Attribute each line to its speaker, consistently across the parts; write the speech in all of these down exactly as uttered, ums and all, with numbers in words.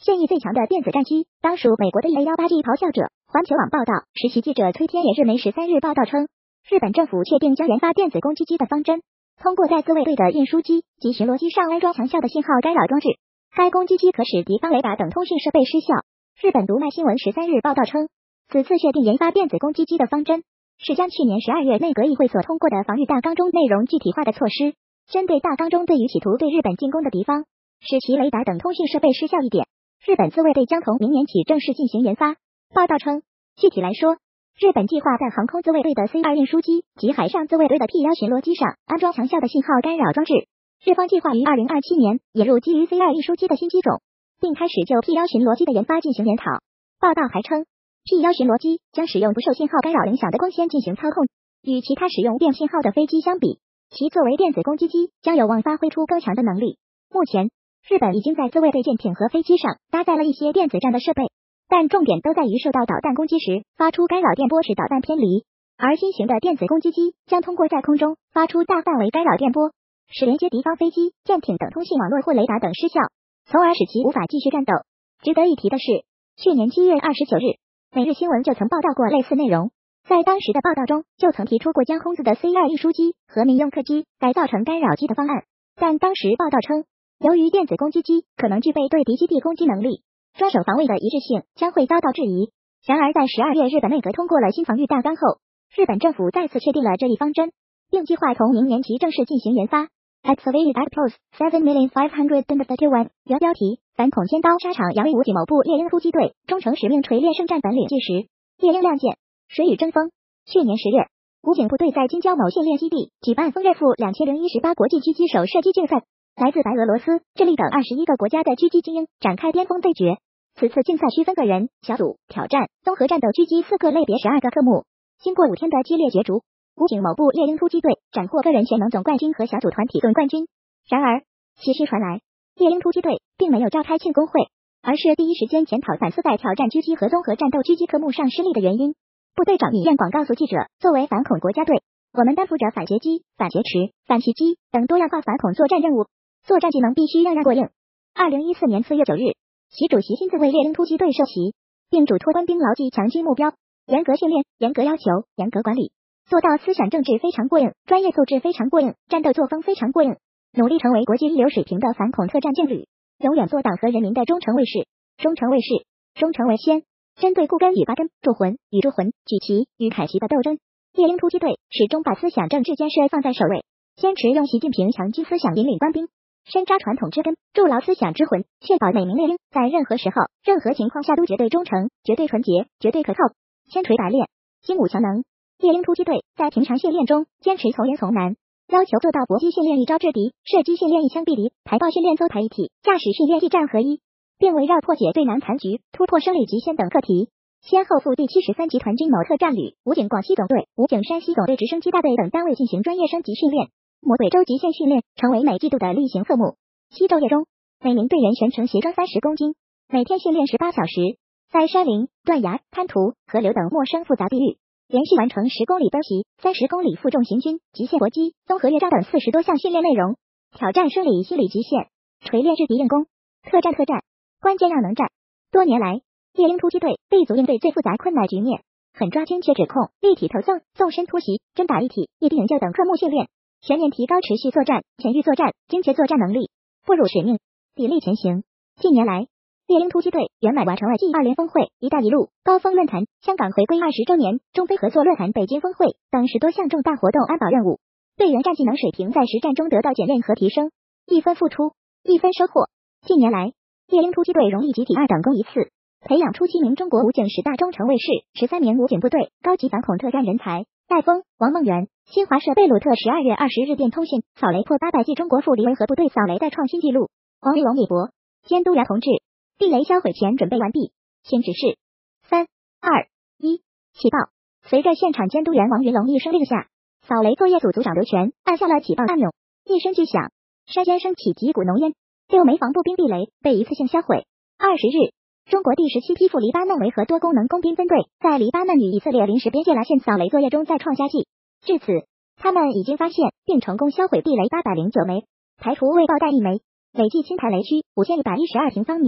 Speaker 1: 现役最强的电子战机，当属美国的 A 十八 G 咆哮者。环球网报道，实习记者崔天野日媒十三日报道称，日本政府确定将研发电子攻击机的方针，通过在自卫队的运输机及巡逻机上安装强效的信号干扰装置，该攻击机可使敌方雷达等通讯设备失效。日本读卖新闻十三日报道称，此次确定研发电子攻击机的方针，是将去年十二月内阁议会所通过的防御大纲中内容具体化的措施，针对大纲中对于企图对日本进攻的敌方，使其雷达等通讯设备失效一点，日本自卫队将从明年起正式进行研发。报道称，具体来说，日本计划在航空自卫队的 C 二 运输机及海上自卫队的 P 一 巡逻机上安装强效的信号干扰装置。日方计划于二零二七年引入基于 C 二 运输机的新机种，并开始就 P 一 巡逻机的研发进行研讨。报道还称， P 一 巡逻机将使用不受信号干扰影响的光纤进行操控，与其他使用电信号的飞机相比，其作为电子攻击机将有望发挥出更强的能力。目前，日本已经在自卫队舰艇和飞机上搭载了一些电子战的设备，但重点都在于受到导弹攻击时发出干扰电波使导弹偏离，而新型的电子攻击机将通过在空中发出大范围干扰电波，使连接敌方飞机、舰艇等通信网络或雷达等失效，从而使其无法继续战斗。值得一提的是，去年七月二十九日，每日新闻就曾报道过类似内容，在当时的报道中就曾提出过将空子的 C 二 运输机和民用客机改造成干扰机的方案，但当时报道称，由于电子攻击机可能具备对敌基地攻击能力，专守防卫的一致性将会遭到质疑。然而在十二月日本内阁通过了新防御大纲后，日本政府再次确定了这一方针，并计划从明年起正式进行研发。Activated Act Plus seven million five hundred thirty-one 原标题：反恐尖刀沙场扬威武警某部猎鹰突击队忠诚使命锤炼圣战本领纪实。猎鹰亮剑，水与争锋。去年十月，武警部队在京郊某训练基地举办风热负两千零一十八国际狙击手射击竞赛，来自白俄罗斯、智利等二十一个国家的狙击精英展开巅峰对决。此次竞赛区分个人、小组、挑战、综合战斗狙击四个类别十二个科目。经过五天的激烈角逐，武警某部猎鹰突击队斩获个人全能总冠军和小组团体总冠军。然而，奇事传来，猎鹰突击队并没有召开庆功会，而是第一时间检讨反思在挑战狙击和综合战斗狙击科目上失利的原因。部队长米彦广告诉记者，作为反恐国家队，我们担负着反劫机、反劫持、反袭击等多样化反恐作战任务，作战技能必须样样过硬。二零一四年四月九日，习主席亲自为猎鹰突击队授旗，并嘱托官兵牢记强军目标，严格训练、严格要求、严格管理，做到思想政治非常过硬，专业素质非常过硬，战斗作风非常过硬，努力成为国际一流水平的反恐特战劲旅，永远做党和人民的忠诚卫士。忠诚卫士，忠诚为先。针对固根与八根、铸魂与铸魂、举旗与凯旗的斗争，猎鹰突击队始终把思想政治建设放在首位，坚持用习近平强军思想引领官兵，深扎传统之根，筑牢思想之魂，确保每名猎鹰在任何时候、任何情况下都绝对忠诚、绝对纯洁、绝对可靠。千锤百炼，精武强能。猎鹰突击队在平常训练中坚持从严从难，要求做到搏击训练一招制敌，射击训练一枪毙敌，排爆训练邹台一体，驾驶训练一战合一，并围绕破解最难残局、突破生理极限等课题，先后赴第七十三集团军某特战旅、武警广西总队、武警山西总队直升机大队等单位进行专业升级训练。魔鬼周极限训练成为每季度的例行课目。七昼夜中，每名队员全程携装三十公斤，每天训练十八小时，在山林、断崖、滩涂、河流等陌生复杂地域，连续完成十公里奔袭、三十公里负重行军、极限搏击、综合乐章等四十多项训练内容，挑战生理、心理极限，锤炼制敌硬功。特战特战，关键要能战。多年来，猎鹰突击队立足应对最复杂困难局面，狠抓精确指控、立体投送、纵深突袭、真打一体、异地营救等科目训练，全面提高持续作战、前域作战、精确作战能力，步入使命，砥砺前行。近年来，猎鹰突击队圆满完成了 G 二零峰会、一带一路、高峰论坛、香港回归二十周年、中非合作论坛、北京峰会等十多项重大活动安保任务，队员战技能水平在实战中得到检验和提升，一分付出，一分收获。近年来，猎鹰突击队荣立集体二等功一次，培养出七名中国武警十大忠诚卫士，十三名武警部队高级反恐特战人才。戴峰、王梦圆、新华社贝鲁特十二月二十日电通讯，扫雷破八百记中国赴黎维和部队扫雷再创新纪录。王玉龙米博，监督员同志，地雷销毁前准备完毕，请指示。三、二、一，起爆！随着现场监督员王云龙一声令下，扫雷作业组组长刘全按下了起爆按钮，一声巨响，山间升起几股浓烟，六枚防步兵地雷被一次性销毁。二十日，中国第十七批赴黎巴嫩维和多功能工兵分队在黎巴嫩与以色列临时边界拉线扫雷作业中再创佳绩。至此，他们已经发现并成功销毁地雷八百零九枚，排除未爆弹一枚，累计侵台雷区五千一百一十二平方米，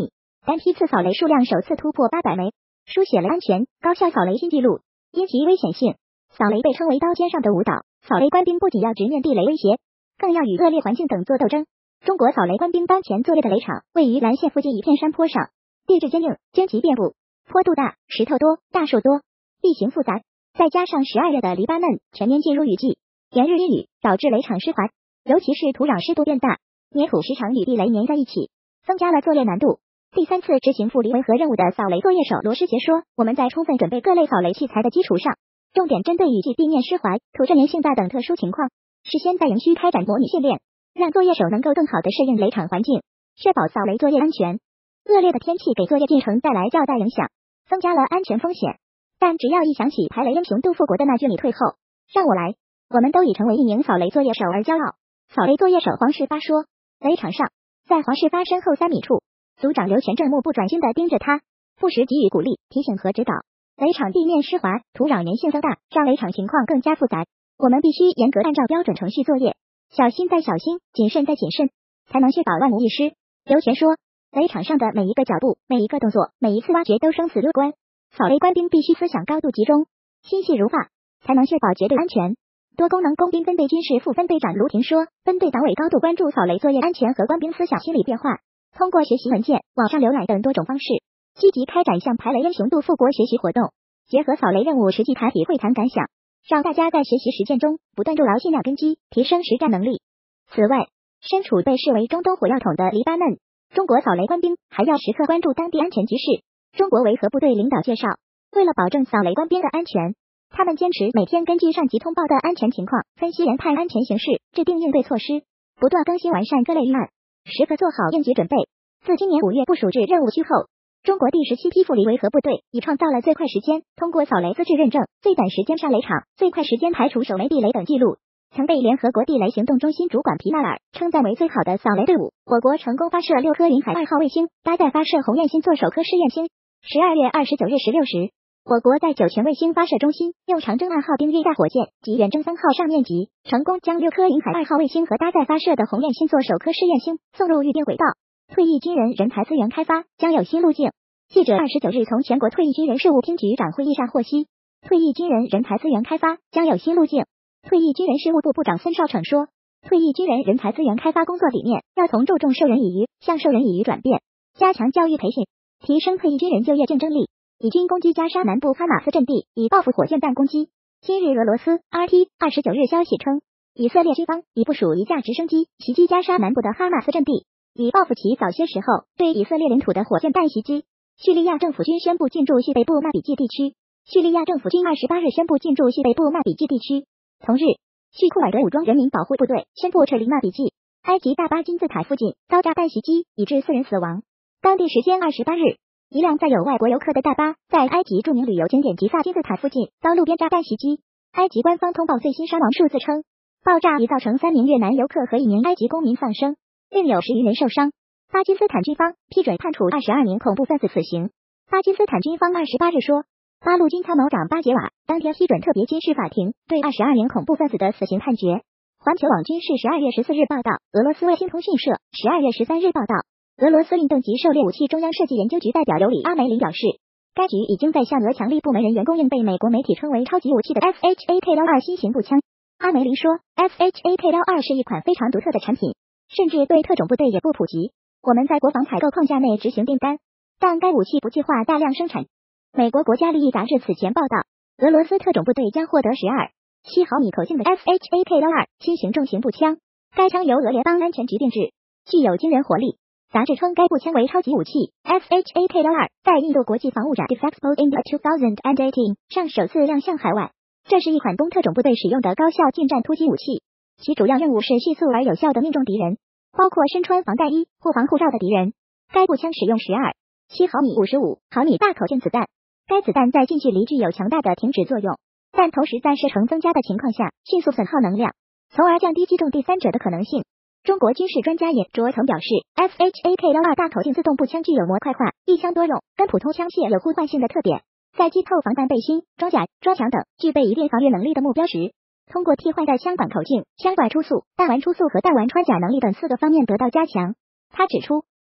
Speaker 1: 单批次扫雷数量首次突破八百枚，书写了安全高效扫雷新纪录。因其危险性，扫雷被称为刀尖上的舞蹈。扫雷官兵不仅要直面地雷威胁，更要与恶劣环境等作斗争。中国扫雷官兵当前作业的雷场位于兰县附近一片山坡上，地质坚硬，荆棘遍布，坡度大，石头多，大树多，地形复杂。再加上十二月的黎巴嫩全面进入雨季，连日阴雨导致雷场湿滑，尤其是土壤湿度变大，泥土时常与地雷粘在一起，增加了作业难度。第三次执行负离维和任务的扫雷作业手罗世杰说，我们在充分准备各类扫雷器材的基础上，重点针对雨季地面湿滑、土质粘性大等特殊情况，事先在营区开展模拟训练，让作业手能够更好地适应雷场环境，确保扫雷作业安全。恶劣的天气给作业进程带来较大影响，增加了安全风险。但只要一想起排雷英雄杜富国的那句你退后，让我来，我们都已成为一名扫雷作业手而骄傲。扫雷作业手黄世发说，雷场上，在黄世发身后三米处，组长刘全正目不转睛地盯着他，不时给予鼓励、提醒和指导。雷场地面湿滑，土壤粘性增大，让雷场情况更加复杂。我们必须严格按照标准程序作业，小心再小心，谨慎再谨慎，才能确保万无一失。刘全说，雷场上的每一个脚步、每一个动作、每一次挖掘都生死攸关，扫雷官兵必须思想高度集中，心细如发，才能确保绝对安全。多功能工兵分队军事副分队长卢婷说，分队党委高度关注扫雷作业安全和官兵思想心理变化，通过学习文件、网上浏览等多种方式，积极开展向排雷英雄杜富国学习活动，结合扫雷任务实际谈体会谈感想，让大家在学习实践中不断筑牢信仰根基，提升实战能力。此外，身处被视为中东火药桶的黎巴嫩，中国扫雷官兵还要时刻关注当地安全局势。中国维和部队领导介绍，为了保证扫雷官兵的安全，他们坚持每天根据上级通报的安全情况，分析研判安全形势，制定应对措施，不断更新完善各类预案，时刻做好应急准备。自今年五月部署至任务区后，中国第十七批负离维和部队已创造了最快时间通过扫雷资质认证、最短时间上雷场、最快时间排除首枚地雷等记录，曾被联合国地雷行动中心主管皮纳尔称赞为最好的扫雷队伍。我国成功发射六颗云海二号卫星，搭载发射红焰星做首颗试验星。十二月二十九日十六时，我国在酒泉卫星发射中心用长征二号丁日大火箭及远征三号上面级，成功将六颗云海二号卫星和搭载发射的红焰星做首颗试验星送入预定轨道。退役军人人才资源开发将有新路径。记者二十九日从全国退役军人事务厅局长会议上获悉，退役军人人才资源开发将有新路径。退役军人事务部部长孙少成说，退役军人人才资源开发工作理念要从注重授人以渔向授人以渔转变，加强教育培训，提升退役军人就业竞争力。以军攻击加沙南部哈马斯阵地，以报复火箭弹攻击。今日俄罗斯 R T 二十九日消息称，以色列军方已部署一架直升机袭击加沙南部的哈马斯阵地，以报复其早些时候对以色列领土的火箭弹袭击。叙利亚政府军宣布进驻叙北部曼比季地区。叙利亚政府军二十八日宣布进驻叙北部曼比季地区。同日，叙库尔德武装人民保护部队宣布撤离曼比季。埃及大巴金字塔附近遭炸弹袭击，已致四人死亡。当地时间二十八日，一辆载有外国游客的大巴在埃及著名旅游景点吉萨金字塔附近遭路边炸弹袭击。埃及官方通报最新伤亡数字称，爆炸已造成三名越南游客和一名埃及公民丧生，另有十余人受伤。巴基斯坦军方批准判处二十二名恐怖分子死刑。巴基斯坦军方二十八日说，八路军参谋长巴杰瓦当天批准特别军事法庭对二十二名恐怖分子的死刑判决。环球网军事十二月十四日报道，俄罗斯卫星通讯社十二月十三日报道，俄罗斯运动及狩猎武器中央设计研究局代表尤里阿梅林表示，该局已经在向俄强力部门人员供应被美国媒体称为超级武器的 S H A K 二新型步枪。阿梅林说 ，S H A K 二是一款非常独特的产品，甚至对特种部队也不普及。我们在国防采购框架内执行订单，但该武器不计划大量生产。美国国家利益杂志此前报道，俄罗斯特种部队将获得十二七毫米口径的 S H A K 二新型重型步枪，该枪由俄联邦安全局定制，具有惊人火力。杂志称该步枪为超级武器。S H A K 二在印度国际防务展 Defexpo India twenty eighteen 上首次亮相海外。这是一款供特种部队使用的高效近战突击武器，其主要任务是迅速而有效地命中敌人，包括身穿防弹衣或防护罩的敌人。该步枪使用十二七毫米五十五毫米大口径子弹，该子弹在近距离具有强大的停止作用，但同时在射程增加的情况下迅速损耗能量，从而降低击中第三者的可能性。中国军事专家尹卓腾表示 ，S H A K 二大口径自动步枪具有模块化、一枪多用，跟普通枪械有互换性的特点，在击透防弹背心、装甲、装墙等具备一定防御能力的目标时，通过替换的枪管口径、枪管出速、弹丸出速和弹丸穿甲能力等四个方面得到加强。他指出，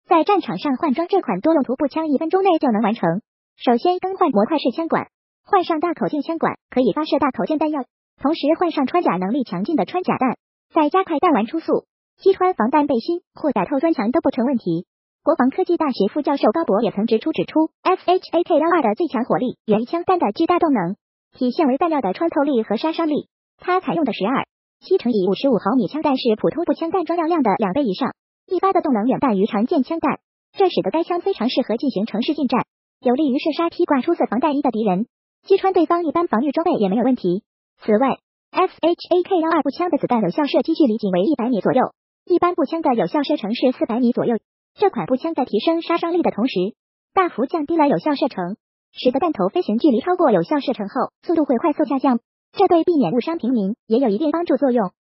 Speaker 1: 在战场上换装这款多用途步枪一分钟内就能完成。首先更换模块式枪管，换上大口径枪管，可以发射大口径弹药，同时换上穿甲能力强劲的穿甲弹，再加快弹丸出速，击穿防弹背心或打透砖墙都不成问题。国防科技大学副教授高博也曾指出指出 ，S H A K 一二的最强火力源于枪弹的巨大动能，体现为弹料的穿透力和杀伤力。它采用的十二七乘以五十五毫米枪弹是普通步枪弹装药量的两倍以上，一发的动能远大于常见枪弹，这使得该枪非常适合进行城市近战，有利于射杀披挂出色防弹衣的敌人，击穿对方一般防御装备也没有问题。此外 ，S H A K 一二步枪的子弹有效射击距离仅为一百米左右，一般步枪的有效射程是四百米左右。这款步枪在提升杀伤力的同时，大幅降低了有效射程，使得弹头飞行距离超过有效射程后，速度会快速下降，这对避免误伤平民也有一定帮助作用。